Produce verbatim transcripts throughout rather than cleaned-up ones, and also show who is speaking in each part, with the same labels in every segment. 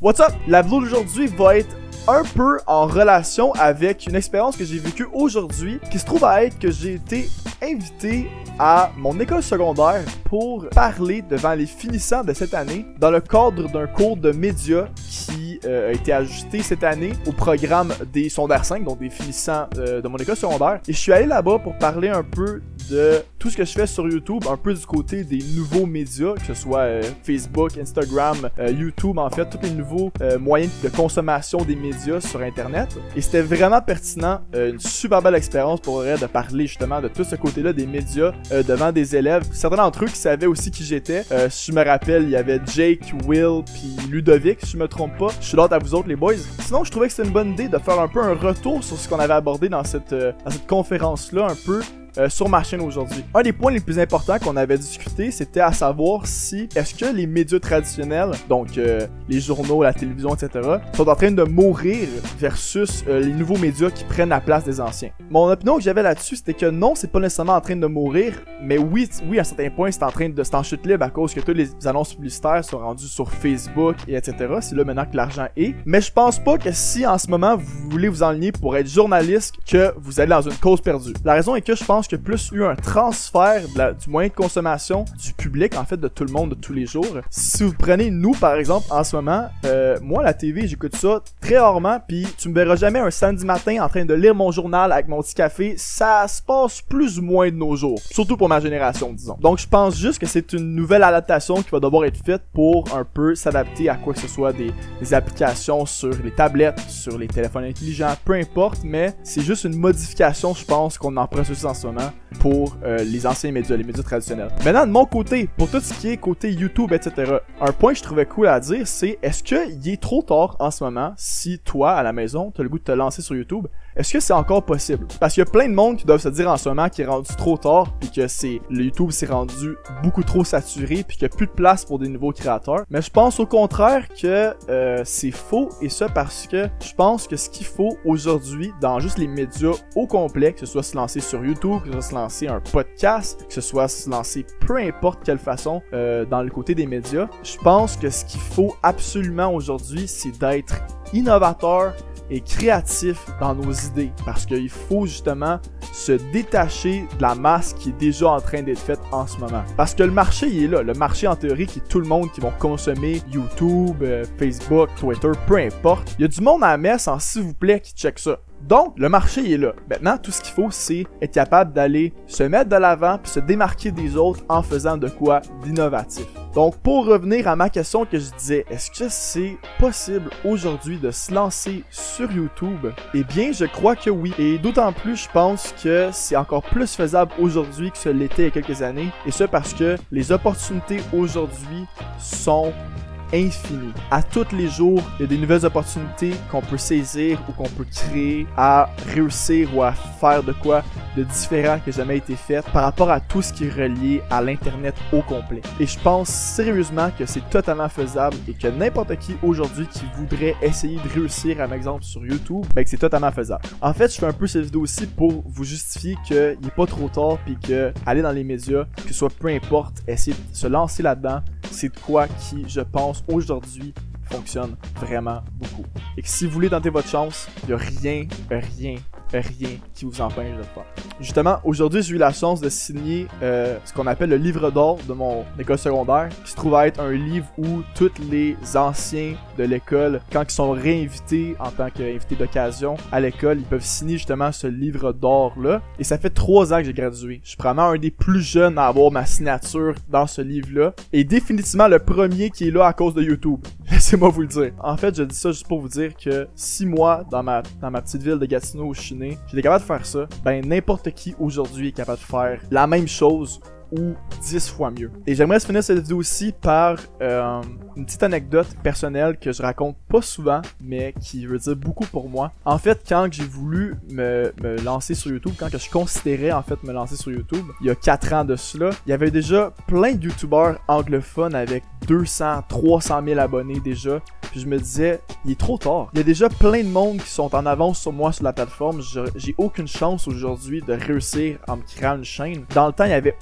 Speaker 1: What's up? La vidéo d'aujourd'hui va être un peu en relation avec une expérience que j'ai vécue aujourd'hui, qui se trouve à être que j'ai été invité à mon école secondaire pour parler devant les finissants de cette année dans le cadre d'un cours de médias qui euh, a été ajusté cette année au programme des secondaires cinq, donc des finissants euh, de mon école secondaire. Et je suis allé là-bas pour parler un peu de tout ce que je fais sur YouTube, un peu du côté des nouveaux médias, que ce soit euh, Facebook, Instagram, euh, YouTube, en fait, tous les nouveaux euh, moyens de consommation des médias sur Internet. Et c'était vraiment pertinent, euh, une super belle expérience pour vrai de parler justement de tout ce côté-là des médias euh, devant des élèves. Certains d'entre eux qui savaient aussi qui j'étais. Euh, si je me rappelle, il y avait Jake, Will, puis Ludovic, si je me trompe pas. Je suis là à vous autres les boys. Sinon, je trouvais que c'était une bonne idée de faire un peu un retour sur ce qu'on avait abordé dans cette, euh, dans cette conférence-là, un peu. Euh, sur ma chaîne aujourd'hui. Un des points les plus importants qu'on avait discuté, c'était à savoir si est-ce que les médias traditionnels, donc euh, les journaux, la télévision, et cetera, sont en train de mourir versus euh, les nouveaux médias qui prennent la place des anciens. Mon opinion que j'avais là-dessus, c'était que non, c'est pas nécessairement en train de mourir, mais oui, oui, à certains points, c'est en train de c'est en chute libre à cause que toutes les annonces publicitaires sont rendues sur Facebook et etc. C'est là maintenant que l'argent est. Mais je pense pas que si en ce moment vous voulez vous enligner pour être journaliste, que vous allez dans une cause perdue. La raison est que je pense qu'il y a plus eu un transfert de la, du moyen de consommation du public, en fait, de tout le monde de tous les jours. Si vous prenez nous, par exemple, en ce moment, euh, moi, la T V, j'écoute ça très rarement, puis tu me verras jamais un samedi matin en train de lire mon journal avec mon petit café. Ça se passe plus ou moins de nos jours, surtout pour ma génération, disons. Donc, je pense juste que c'est une nouvelle adaptation qui va devoir être faite pour un peu s'adapter à quoi que ce soit des, des applications sur les tablettes, sur les téléphones intelligents, peu importe, mais c'est juste une modification, je pense, qu'on en processus en ce moment pour euh, les anciens médias, les médias traditionnels. Maintenant, de mon côté, pour tout ce qui est côté YouTube, et cetera, un point que je trouvais cool à dire, c'est est-ce qu'il est trop tard en ce moment si toi, à la maison, tu as le goût de te lancer sur YouTube? Est-ce que c'est encore possible? Parce qu'il y a plein de monde qui doivent se dire en ce moment qu'il est rendu trop tard, puis que c'est le YouTube s'est rendu beaucoup trop saturé, puis qu'il n'y a plus de place pour des nouveaux créateurs. Mais je pense au contraire que euh, c'est faux, et ça parce que je pense que ce qu'il faut aujourd'hui dans juste les médias au complet, que ce soit se lancer sur YouTube, que ce soit se lancer un podcast, que ce soit se lancer peu importe quelle façon euh, dans le côté des médias, je pense que ce qu'il faut absolument aujourd'hui, c'est d'être innovateur et créatif dans nos idées, parce qu'il faut justement se détacher de la masse qui est déjà en train d'être faite en ce moment. Parce que le marché, il est là. Le marché, en théorie, qui est tout le monde qui vont consommer YouTube, euh, Facebook, Twitter, peu importe. Il y a du monde à la messe en s'il vous plaît qui check ça. Donc, le marché il est là. Maintenant, tout ce qu'il faut, c'est être capable d'aller se mettre de l'avant puis se démarquer des autres en faisant de quoi d'innovatif. Donc, pour revenir à ma question que je disais, est-ce que c'est possible aujourd'hui de se lancer sur YouTube? Eh bien, je crois que oui. Et d'autant plus, je pense que c'est encore plus faisable aujourd'hui que ce l'était il y a quelques années. Et ça parce que les opportunités aujourd'hui sont infini. À tous les jours, il y a des nouvelles opportunités qu'on peut saisir ou qu'on peut créer à réussir ou à faire de quoi de différent qui n'a jamais été fait par rapport à tout ce qui est relié à l'Internet au complet. Et je pense sérieusement que c'est totalement faisable et que n'importe qui aujourd'hui qui voudrait essayer de réussir, à un exemple sur YouTube, ben que c'est totalement faisable. En fait, je fais un peu cette vidéo aussi pour vous justifier qu'il n'est pas trop tard puis que aller dans les médias, que ce soit peu importe, essayer de se lancer là-dedans, c'est de quoi qui, je pense, aujourd'hui fonctionne vraiment beaucoup. Et que si vous voulez tenter votre chance, il n'y a rien, rien, rien qui vous empêche de le faire. Justement, aujourd'hui, j'ai eu la chance de signer euh, ce qu'on appelle le livre d'or de mon école secondaire, qui se trouve à être un livre où tous les anciens de l'école, quand ils sont réinvités en tant qu'invités d'occasion à l'école, ils peuvent signer justement ce livre d'or-là. Et ça fait trois ans que j'ai gradué. Je suis probablement un des plus jeunes à avoir ma signature dans ce livre-là. Et définitivement le premier qui est là à cause de YouTube. Laissez-moi vous le dire. En fait, je dis ça juste pour vous dire que si moi, dans ma, dans ma petite ville de Gatineau où je suis né, j'étais capable de faire ça, ben n'importe qui aujourd'hui est capable de faire la même chose ou dix fois mieux. Et j'aimerais finir cette vidéo aussi par euh, une petite anecdote personnelle que je raconte pas souvent, mais qui veut dire beaucoup pour moi. En fait, quand j'ai voulu me, me lancer sur YouTube, quand que je considérais en fait me lancer sur YouTube, il y a quatre ans de cela, il y avait déjà plein de YouTubeurs anglophones avec deux cents, trois cent mille abonnés déjà. Puis je me disais, il est trop tard. Il y a déjà plein de monde qui sont en avance sur moi sur la plateforme. J'ai aucune chance aujourd'hui de réussir en me créant une chaîne. Dans le temps, il n'y avait aucun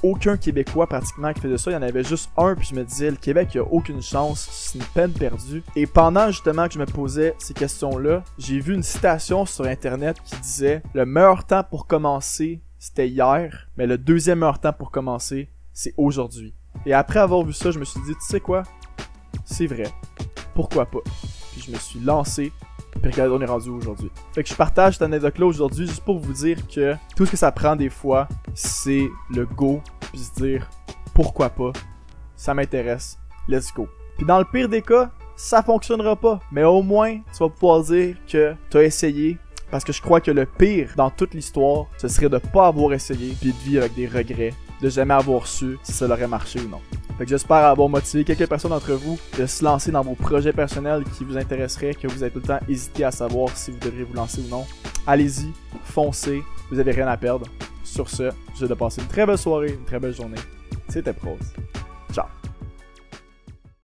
Speaker 1: Québécois pratiquement qui faisait ça, il y en avait juste un, puis je me disais, le Québec, il a aucune chance, c'est une peine perdue. Et pendant justement que je me posais ces questions-là, j'ai vu une citation sur Internet qui disait « Le meilleur temps pour commencer, c'était hier, mais le deuxième meilleur temps pour commencer, c'est aujourd'hui. » Et après avoir vu ça, je me suis dit, tu sais quoi? C'est vrai. Pourquoi pas? Puis je me suis lancé. Puis regardez, on est rendu aujourd'hui. Fait que je partage cette anecdote-là aujourd'hui juste pour vous dire que tout ce que ça prend des fois, c'est le go. Puis se dire, pourquoi pas? Ça m'intéresse. Let's go. Puis dans le pire des cas, ça fonctionnera pas. Mais au moins, tu vas pouvoir dire que tu as essayé. Parce que je crois que le pire dans toute l'histoire, ce serait de pas avoir essayé. Puis de vivre avec des regrets. De jamais avoir su si ça aurait marché ou non. Fait que j'espère avoir motivé quelques personnes d'entre vous de se lancer dans vos projets personnels qui vous intéresseraient, que vous avez tout le temps hésité à savoir si vous devriez vous lancer ou non. Allez-y, foncez, vous avez rien à perdre. Sur ce, je vous souhaite de passer une très belle soirée, une très belle journée. C'était Prose.